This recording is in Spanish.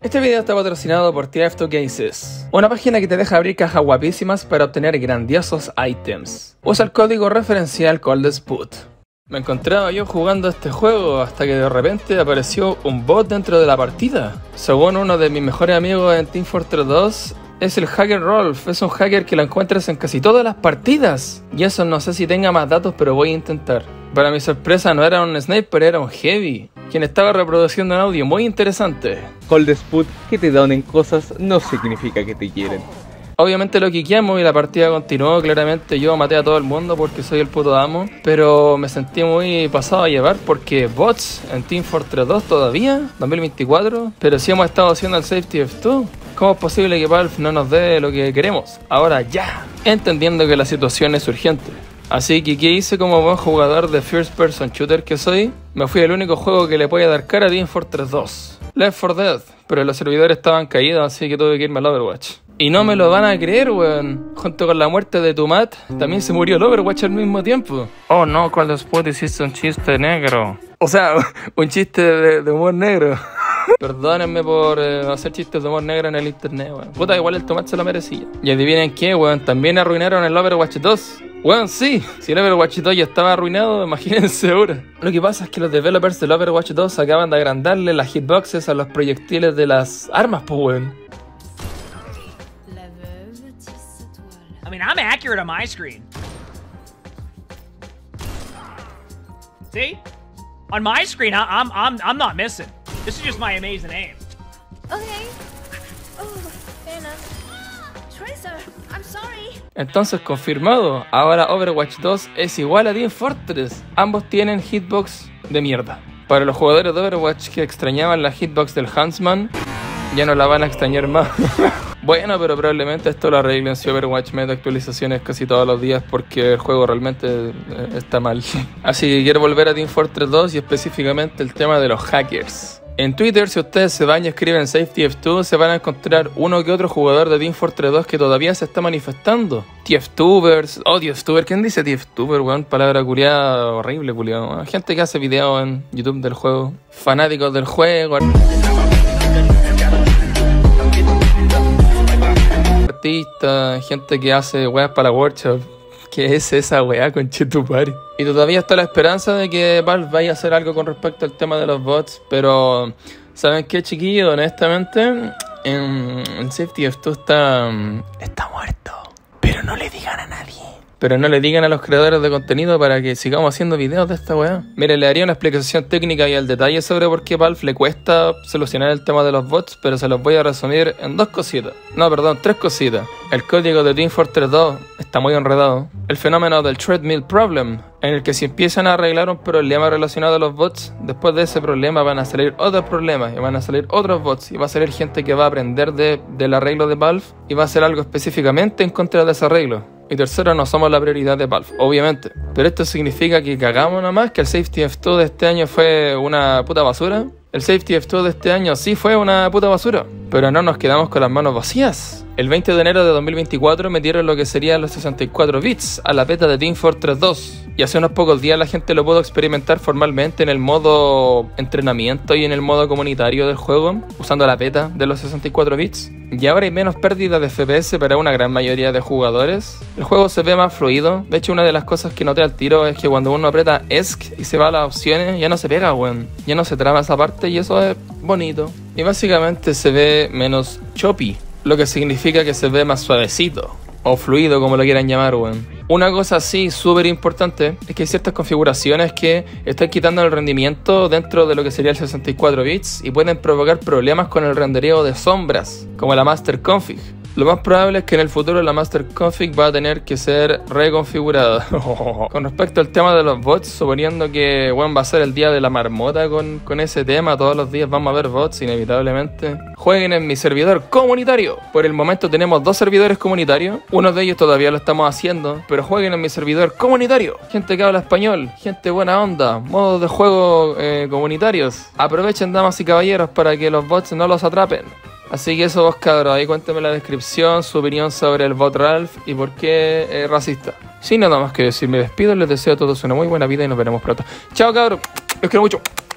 Este video está patrocinado por TF2 Cases, una página que te deja abrir cajas guapísimas para obtener grandiosos ítems. Usa el código referencial ColdSput. Me encontraba yo jugando este juego hasta que de repente apareció un bot dentro de la partida. Según uno de mis mejores amigos en Team Fortress 2, es el hacker Rolf. Es un hacker que lo encuentras en casi todas las partidas. Y eso no sé si tenga más datos, pero voy a intentar. Para mi sorpresa no era un sniper, era un heavy, quien estaba reproduciendo un audio muy interesante. ColdSput, que te donen cosas no significa que te quieren. Obviamente lo quiqueamos y la partida continuó. Claramente yo maté a todo el mundo porque soy el puto amo, pero me sentí muy pasado a llevar porque bots en Team Fortress 2 todavía, 2024, pero si hemos estado haciendo el Safety F2, ¿cómo es posible que Valve no nos dé lo que queremos? Ahora ya, entendiendo que la situación es urgente. Así que, ¿qué hice como buen jugador de First Person Shooter que soy? Me fui al único juego que le puede dar cara a Team Fortress 2, Left 4 Dead, pero los servidores estaban caídos, así que tuve que irme al Overwatch. Y no me lo van a creer, weón. Junto con la muerte de Tumat, también se murió el Overwatch al mismo tiempo. Oh no, ColdSput, hiciste un chiste negro. O sea, un chiste de humor negro. Perdónenme por hacer chistes de humor negro en el internet, weón. Puta, igual el Tumat se lo merecía. Y adivinen qué, weón, también arruinaron el Overwatch 2. Weón, sí, si el Overwatch 2 ya estaba arruinado, imagínense ahora. Lo que pasa es que los developers del Overwatch 2 acaban de agrandarle las hitboxes a los proyectiles de las armas, pues, weón. I mean, I'm accurate on my screen. See? On my screen, I'm not missing. This is just my amazing aim. Okay. Oh, fair enough. Tracer, I'm sorry. Entonces confirmado, ahora Overwatch 2 es igual a Team Fortress. Ambos tienen hitbox de mierda. Para los jugadores de Overwatch que extrañaban la hitbox del Huntsman, ya no la van a extrañar más. Bueno, pero probablemente esto lo arreglen si Overwatch mete actualizaciones casi todos los días porque el juego realmente está mal. Así que quiero volver a Team Fortress 2 y específicamente el tema de los hackers. En Twitter, si ustedes se van y escriben Safety F2, se van a encontrar uno que otro jugador de Team Fortress 2 que todavía se está manifestando. TFTubers, TFTuber, ¿quién dice TFTuber, weón? Palabra culiada horrible, culiado. Gente que hace videos en YouTube del juego, fanáticos del juego, artistas, gente que hace weas para workshop. ¿Qué es esa wea, conchetumare? Y todavía está la esperanza de que Valve vaya a hacer algo con respecto al tema de los bots, pero ¿saben qué, chiquillos? Honestamente, el Safety F2 está muerto. Pero no le digan a nadie. Pero no le digan a los creadores de contenido para que sigamos haciendo videos de esta weá. Mire, le daría una explicación técnica y al detalle sobre por qué Valve le cuesta solucionar el tema de los bots, pero se los voy a resumir en tres cositas. El código de Team Fortress 2 está muy enredado. El fenómeno del Treadmill Problem, en el que si empiezan a arreglar un problema relacionado a los bots, después de ese problema van a salir otros problemas y van a salir otros bots y va a salir gente que va a aprender del arreglo de Valve y va a hacer algo específicamente en contra de ese arreglo. Y tercero, no somos la prioridad de Valve, obviamente. Pero esto significa que cagamos nomás, que el Safety F2 de este año fue una puta basura. El Safety F2 de este año sí fue una puta basura, pero no nos quedamos con las manos vacías. El 20 de enero de 2024 metieron lo que serían los 64 bits a la beta de Team Fortress 2. Y hace unos pocos días la gente lo pudo experimentar formalmente en el modo entrenamiento y en el modo comunitario del juego, usando la beta de los 64 bits. Y ahora hay menos pérdida de FPS para una gran mayoría de jugadores. El juego se ve más fluido. De hecho, una de las cosas que noté al tiro es que cuando uno aprieta ESC y se va a las opciones, ya no se pega, weón. Ya no se traba esa parte y eso es bonito. Y básicamente se ve menos choppy, lo que significa que se ve más suavecito. O fluido, como lo quieran llamar, weón. Una cosa así súper importante es que hay ciertas configuraciones que están quitando el rendimiento dentro de lo que sería el 64 bits y pueden provocar problemas con el rendereo de sombras, como la Master Config. Lo más probable es que en el futuro la Master Config va a tener que ser reconfigurada. Con respecto al tema de los bots, suponiendo que bueno, va a ser el día de la marmota con ese tema, todos los días vamos a ver bots inevitablemente. Jueguen en mi servidor comunitario. Por el momento tenemos 2 servidores comunitarios. Uno de ellos todavía lo estamos haciendo, pero jueguen en mi servidor comunitario. Gente que habla español, gente buena onda, modos de juego comunitarios. Aprovechen, damas y caballeros, para que los bots no los atrapen. Así que eso, vos cabros, ahí cuéntenme en la descripción su opinión sobre el bot Ralph y por qué es racista. Sin nada más que decir, me despido, les deseo a todos una muy buena vida y nos veremos pronto. Chao cabros, los quiero mucho.